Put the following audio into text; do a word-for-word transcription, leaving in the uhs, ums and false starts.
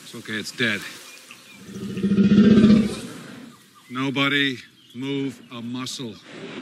It's okay, it's dead. Nobody move a muscle.